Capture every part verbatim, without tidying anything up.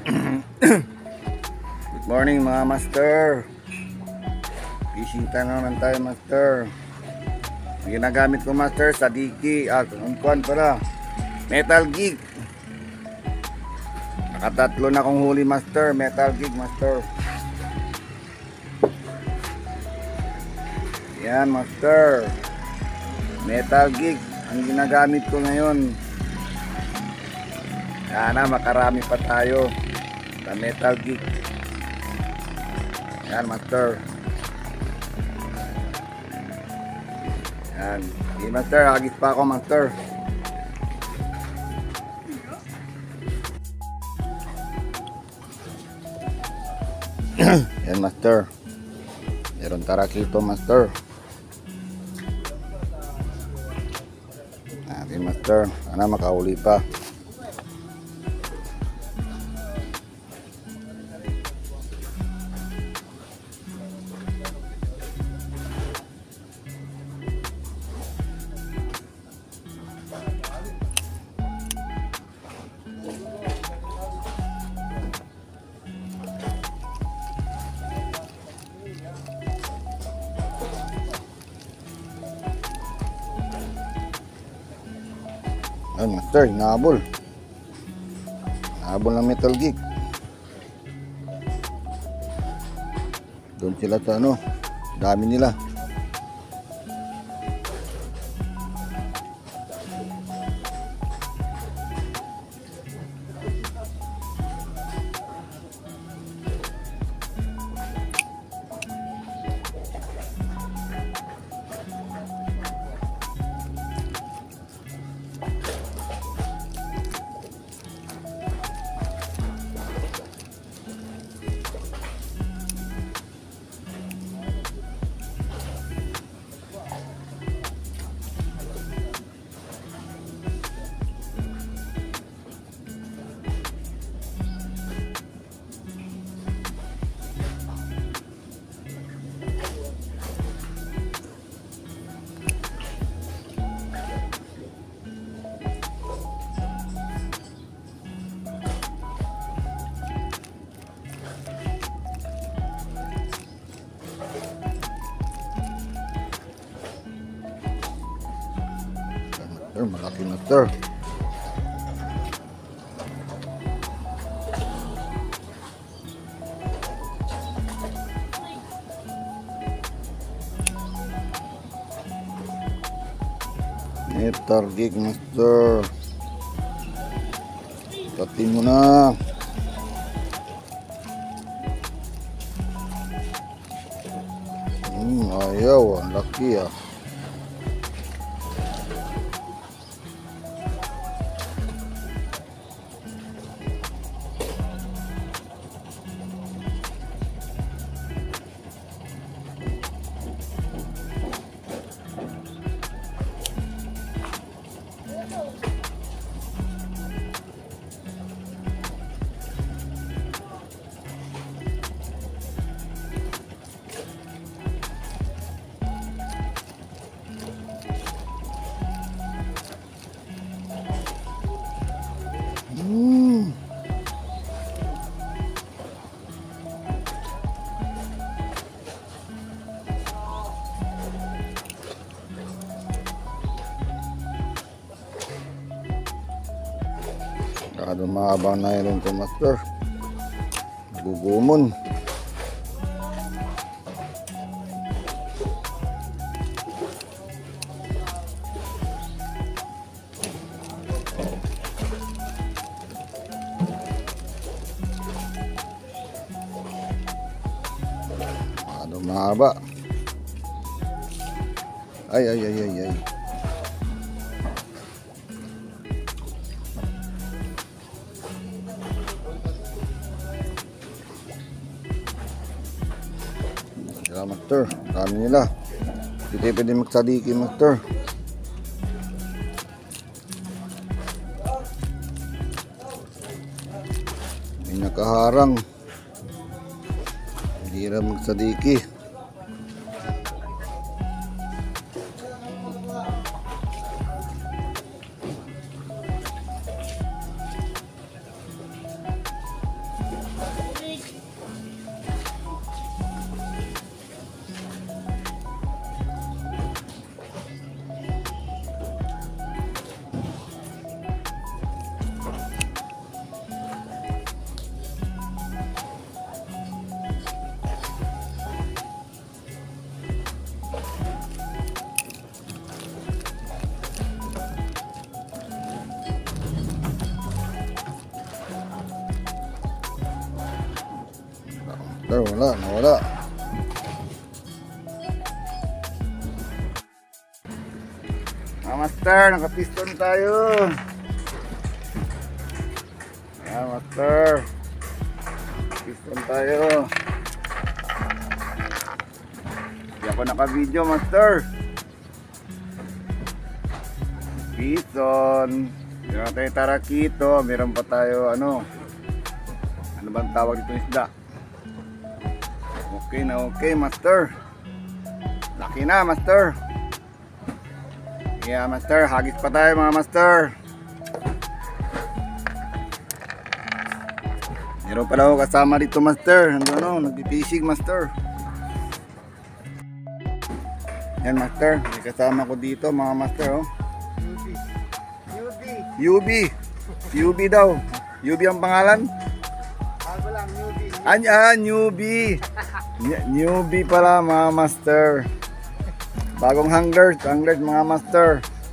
Good morning mga master. Fishing time naman tayo master. Ang ginagamit ko master sa diki at umkuan pala Metal Geek. Nakatatlo na kong huli master. Metal Geek master. Yan master, Metal Geek ang ginagamit ko ngayon. Sana makarami pa tayo sa Metal Geek. Yan master. Yan. Sige master, hagis pa ako master. Yan master. Meron tarakito master. Natin master, sana makauli pa. Ay master, nahabol. Nahabol ng Metal Geek. Doon sila sa ano, dami nila. Malaki master. Metal Geek master. Tatin mo na. Hmm, ayaw, ang laki ah. Hmm. Masyadong mahabang na yun ito master. Gugumon. Mahaba. Ay ay ay ay ay. Sila master, dami nila. Hindi pwede magsadiki master. May nakaharang. Hindi na magsadiki. Master, wala, nawala. Ah, Master, nakapiston tayo. Ah, Master. Piston tayo. Hindi ako naka-video, Master. Piston. Meron tayo tarakito. Meron pa tayo, ano, ano bang tawag dito isda? Okay na okay, Master. Laki na, Master. Yeah, Master. Hagis pa tayo, mga Master. Meron pala ako kasama dito, Master. Ano, ano, nagpipishing, Master. Yan, Master. May kasama ko dito, mga Master, oh. U B. U B daw. U B ang pangalan? Bago lang, newbie. Ah, newbie. Newbie pala, mga Master. Bagong hanglers, hanglers, mga Master.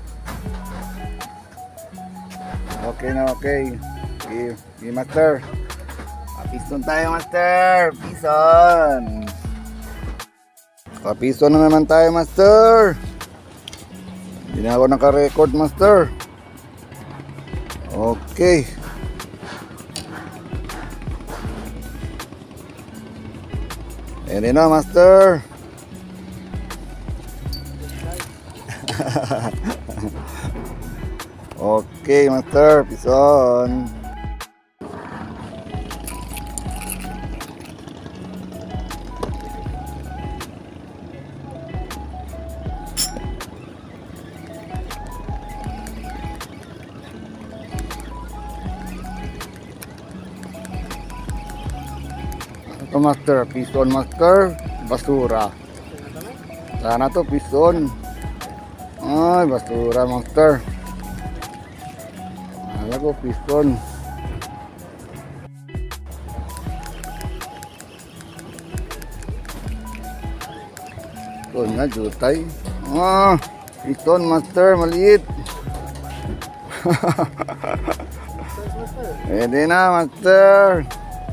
Okay na, okay. Okay, okay, Master. Piston tayo, Master. Piston. Kapiston na naman tayo, Master. Hindi na ako naka-record, Master. Okay. Ayan na, Master. Okay, Master. Piston. Ito, Master, piston, Master, basura. Sana to piston. Ay, basura, Master. Alam ko, piston. Ito nga, jutay. Ah, piston, Master, maliit. Pwede na, Master.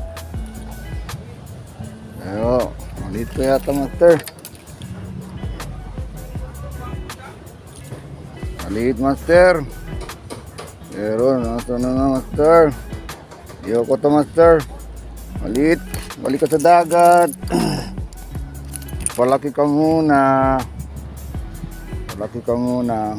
Ayo, dito yata, Master. Maliit, Master. Pero nasa na na, Master. Ayoko to, Master. Maliit. Balik ka sa dagat. Palaki ka muna. Palaki ka muna.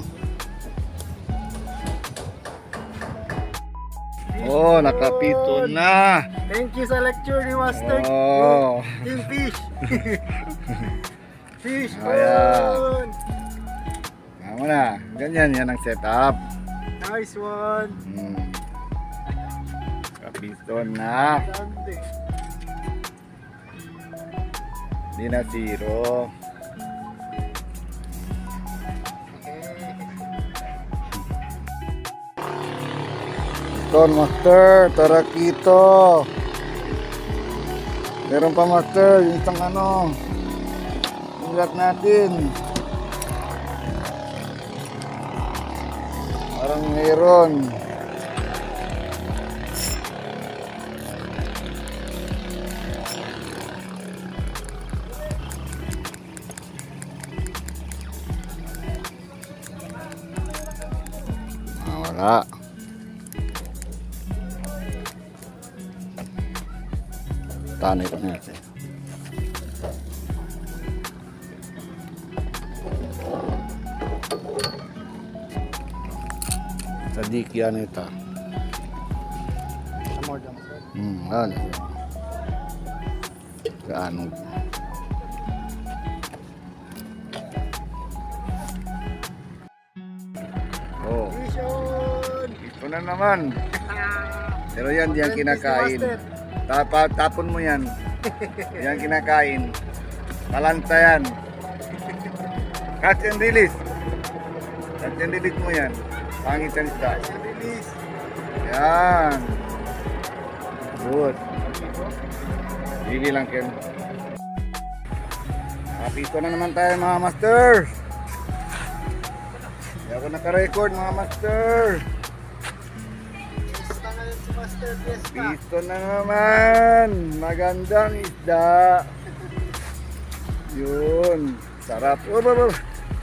Oh, nakapito na. Thank you sa lecture ni Master. Oh. Team Fish. Fish Ayan. on. Tama na. Ganyan yan ang setup. Nice one. Hmm. Kapiston na. Sante. Di na zero. Piston, Master. Tarakito. Meron pa, Master. Yung isang ano. Ingat natin. Parang meron. Ah, wala. Tanay ko na natin. Sadik yan ito. More than Master. Hmm, ano. Kaano. Oh, Fish on. ito na naman. Pero yan, diyan Apprentice ni kinakain. Master. Tapa, tapon mo yan. Yan kinakain. Talanta yan. Catch and release. Catch and release mo yan. Pangit yan isda. Release. Yan. Good. Hindi lang Ken. Kapito na naman tayo, mga Master. Hindi ako naka-record, mga Master. Fiesta ngayon si Master Fiesta. Piston na naman. Magandang isda. Yun. Sarap. Oh, oh, oh.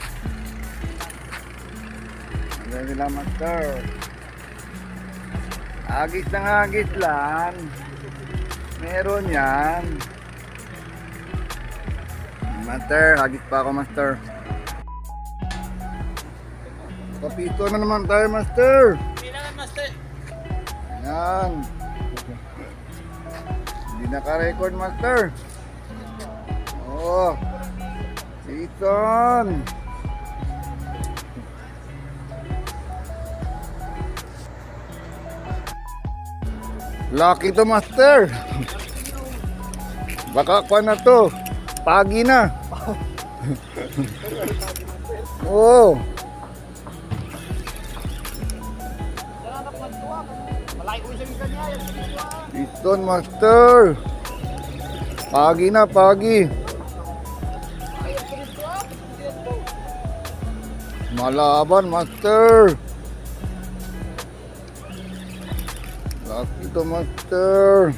Ano nila, master? Agis ng agis lang. Meron yan. Master, agis pa ako, master. Kapito na naman tayo, master. Kailangan, master. Yan. Hindi naka-record, master. Oh. Season. Lucky to, master. Baka kuha na to. Pagi na. Oh. Season, master. Pagi na, pagi. Malaban, master. Laki to, master.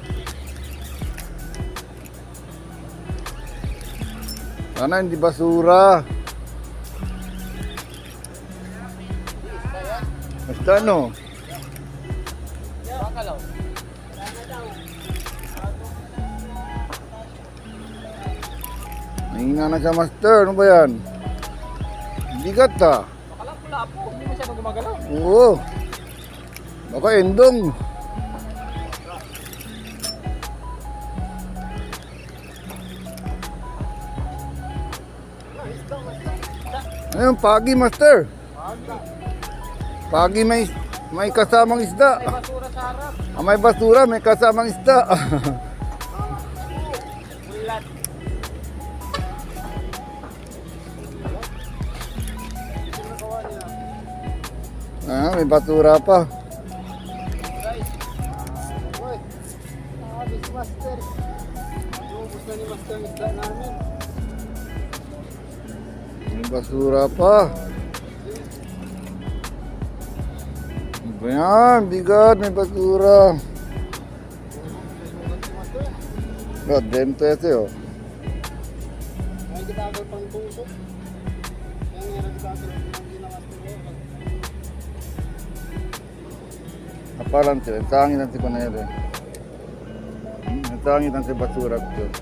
Sana hindi basura. Basta ano? Mahina na siya, master. Ano ba yan? Bigat ah. Baka lang pula po, hindi masyadong gumagalaw. Oo. Baka endong. Ayun, pagi, master. Pagi may may kasamang isda. May basura sa harap. Ah, may basura, may kasamang isda. Ulat. Ah, may basura pa. Guys. Uy. Sabi si master. Ubus na ni master ang isda namin. May basura pa. Ano ba yan? Bigat, may basura. God damn to ito yun. May gitagol pang tusok. Kaya meron gitagol pang ginawas ko. Apalan sila, tangin nanti ko na yun eh. Tangin nanti basura ko yun.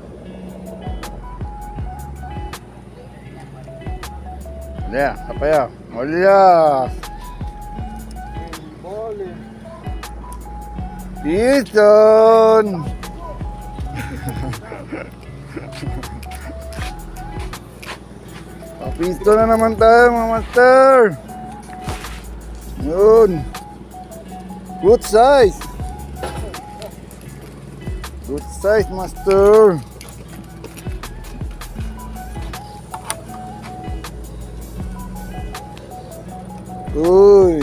Lihat, apa ya? Olias. Boleh. Season. Papisto na naman tayo, mga master. Yun. Good size. Good size, master. Uy.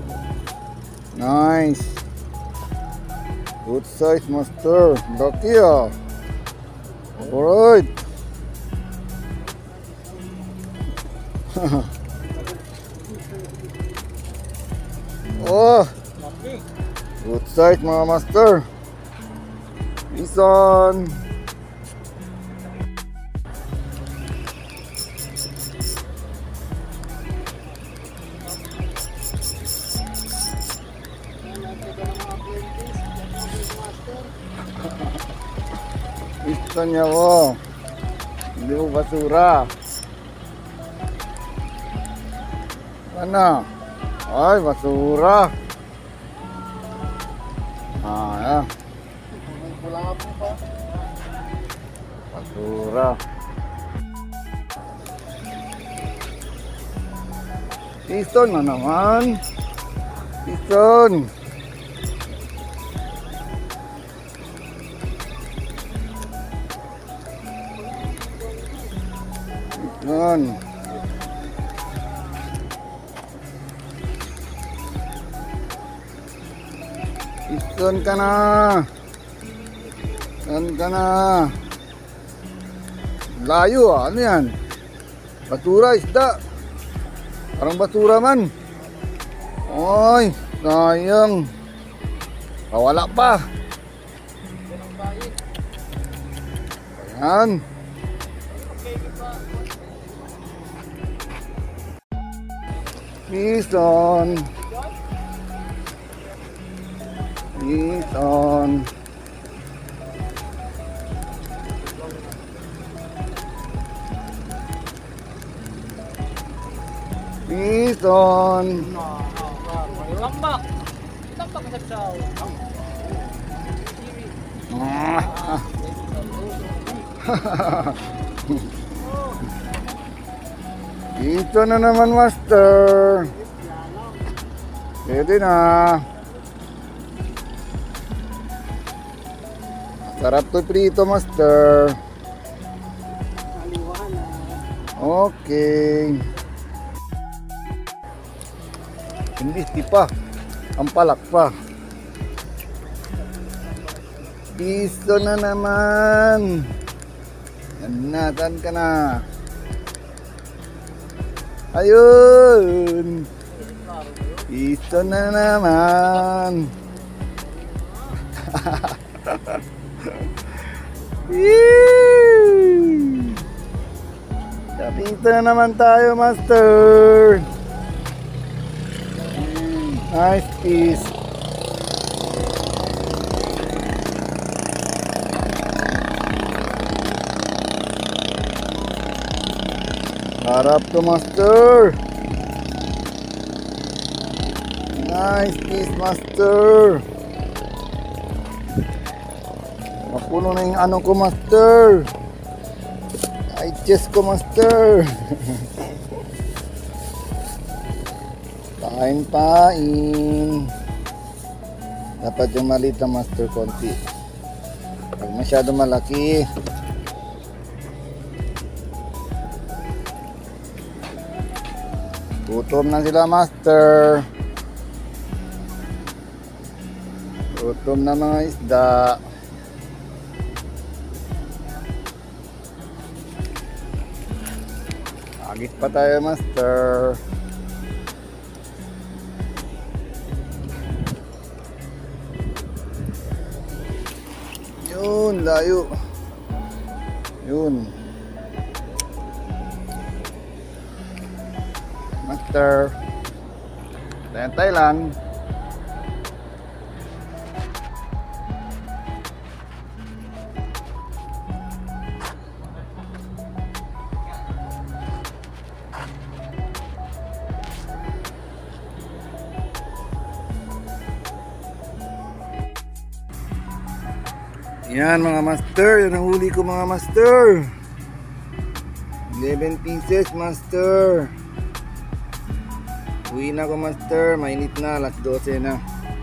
Nice. Good size, master. Laki ah. Alright. Oh. Laki. Good size, mga master. Ison. Ison niya ko. Hindi mo basura. Ano? Ay, basura. Ah, ya. Wala nga po pa. Basura. Ison na naman. Ison. Ison. Ison ka na. Ison ka na. Layo ah. Ano yan? Basura, isda. Parang basura man. Oy, sayang. Kawala pa. Babae. Ayan. Okay, pa. Bison. Bison. Bison. Lambak. Lambak ka sa Ah. Ito na naman, master. Pwede na. Sarap to prito, master. Okay. Hindi, di pa. Ang palak pa. Piso na naman. Yan na, saan ka na? Ayun. Piso na naman. Yee! Dito na naman tayo, master. Nice piece. Harap to, master. Nice piece, master. Mapuno na yung ano ko, master. Ay, chest ko, master. Pain, pain. Dapat yung maliit na, master, konti. Pag masyado malaki, gutom na sila, master. Gutom na mga isda. Agis pa tayo, master. Yun, layo. Yun. Master. Tayo Thailand. Yan mga master, yan ang huli ko mga master. eleven pieces, master. Uwi na ako, master. Mainit na, alas dose na.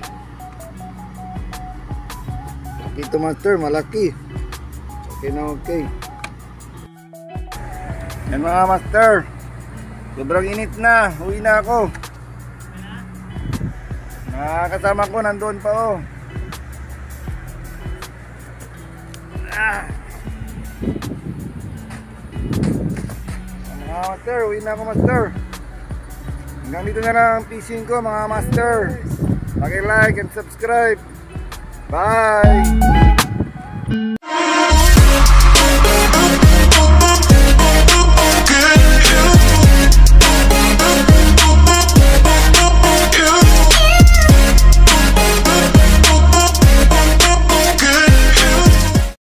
Ito, master, malaki. Okay na, okay. Yan mga master, sobrang init na. Uwi na ako. Nakakasama ko nandoon pa, oh. Ah. Mga master, uwi na ako, master. Hanggang dito na lang ang fishing ko, mga master. Paki-like and subscribe. Bye!